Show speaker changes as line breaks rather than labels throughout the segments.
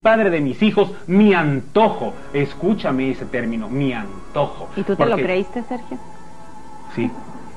padre de mis hijos, mi antojo. Escúchame ese término, mi antojo.
¿Y tú te lo creíste, Sergio?
Sí.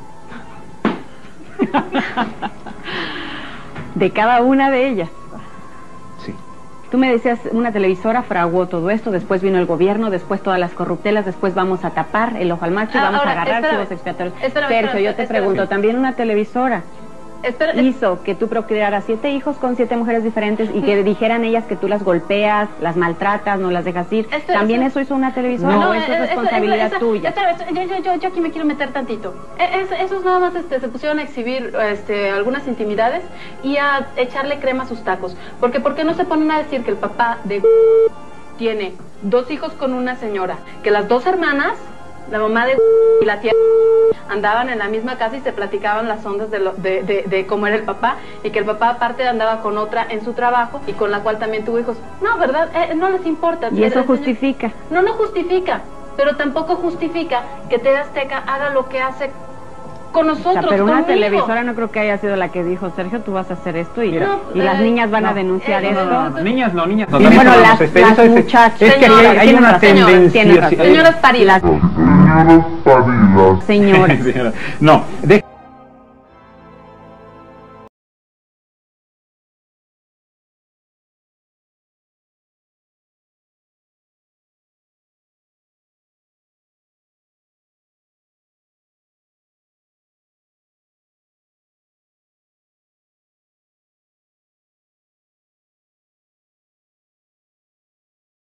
De cada una de ellas.
Sí.
Tú me decías, una televisora fraguó todo esto, después vino el gobierno, después todas las corruptelas, después vamos a tapar el ojo al macho y vamos a agarrar chivos expiatorios. Sergio, yo te pregunto, también una televisora hizo que tú procrearas 7 hijos con 7 mujeres diferentes y que dijeran ellas que tú las golpeas, las maltratas, no las dejas ir. ¿También eso hizo una televisora? No, eso es responsabilidad tuya.
Yo aquí me quiero meter tantito. Esos nada más se pusieron a exhibir algunas intimidades y a echarle crema a sus tacos. Porque ¿por qué no se ponen a decir que el papá de tiene 2 hijos con una señora, que las 2 hermanas, la mamá de y la tía andaban en la misma casa y se platicaban las ondas de cómo era el papá, y que el papá aparte andaba con otra en su trabajo y con la cual también tuvo hijos? No, ¿verdad? No les importa.
¿Y eso justifica?
No justifica, pero tampoco justifica que TV Azteca haga lo que hace con nosotros.
O sea, pero una televisora no creo que haya sido la que dijo, Sergio, tú vas a hacer esto y las niñas van a denunciar esto.
Niñas no.
Bueno, las muchachas.
Es que hay una tendencia.
Señoras paridas.
Señoras.
No,